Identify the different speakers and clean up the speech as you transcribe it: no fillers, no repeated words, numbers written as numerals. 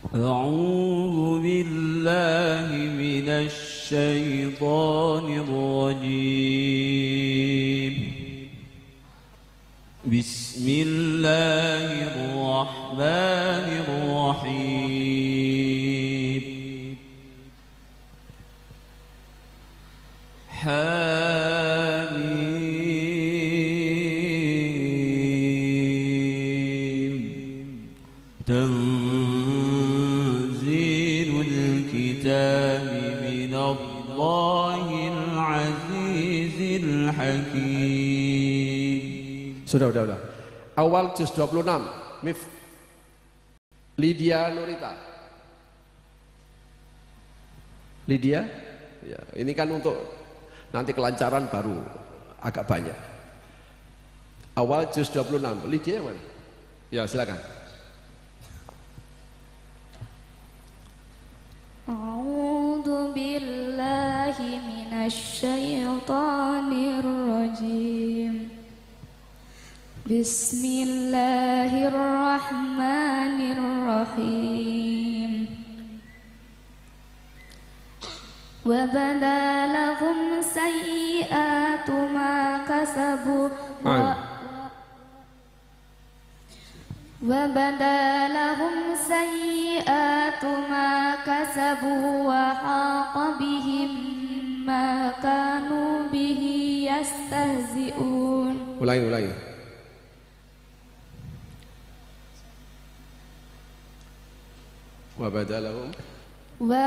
Speaker 1: أعوذ بالله من الشيطان الرجيم. بسم الله الرحمن الرحيم. حميم. تنزيل الكتاب من الله العزيز الحكيم.
Speaker 2: Sudah. Awal juz 26. Mif. Lydia Nurita. Lydia? Ya, ini kan untuk nanti kelancaran baru agak banyak. Awal juz 26. Lydia mana? Ya, silakan.
Speaker 3: A'udzu billahi minasy syaithanir rajim. Bismillahirrahmanirrahim. Wa badalahum sayyi'atu ma kasabu wa haqa bihim ma kanu bihi yastahzi'un.
Speaker 2: Ulangi. Wa badalahum